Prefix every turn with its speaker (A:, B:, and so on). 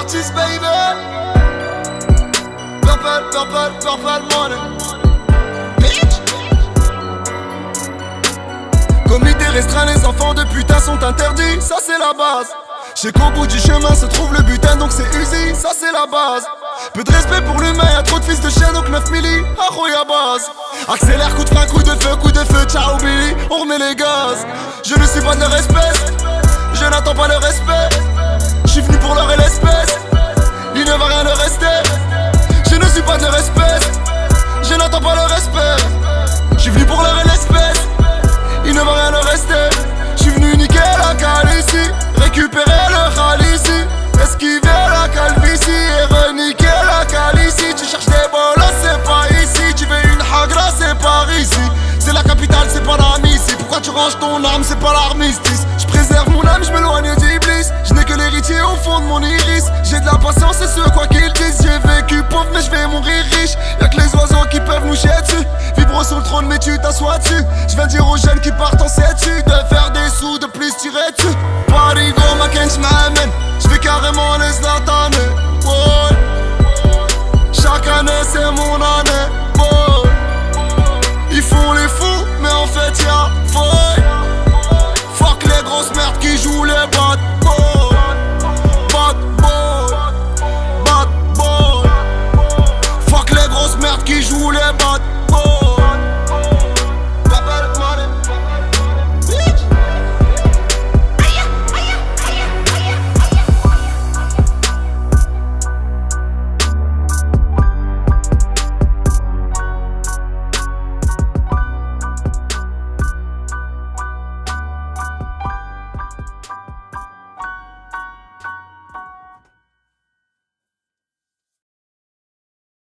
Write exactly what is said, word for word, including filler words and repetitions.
A: artist, baby. Purple, purple, purple money. Bitch. Comité restreint, les enfants de putain sont interdits. Ça c'est la base. J'sais qu'au bout du chemin se trouve le butin, donc c'est Uzi, ça c'est la base. Peu de respect pour l'humain, y'a trop de fils de chien, donc neuf milli, arroy à base. Accélère, coup de frein, coup de feu, coup de feu, ciao Billy, on remet les gaz. Je ne suis pas de leur espèce, je n'attends pas le respect. J'suis venu pour leur et l'espèce, il ne va rien leur rester. Je ne suis pas de leur espèce, je n'attends pas le respect. J'suis venu pour leur et l'espèce, il ne va rien leur rester. J'suis venu niquer la calicie, récupérer le khalissi, esquiver la calvitie et reniquer la calicie. Tu cherches des bolos, c'est pas ici. Tu veux une hagra, c'est par ici. C'est la capitale, c'est pas la ici. Pourquoi tu ranges ton âme, c'est pas l'armistice. Je préserve mon âme, je m'éloigne d'Iblis. Je n'ai que l'héritier au fond de mon iris. J'ai de la patience et ce quoi qu'ils disent. J'ai vécu pauvre mais je vais mourir riche. Y'a que les oiseaux qui peuvent nous chier dessus. Vibre sur le trône mais tu t'assois dessus. Je viens dire aux jeunes qui partent en sept dessus.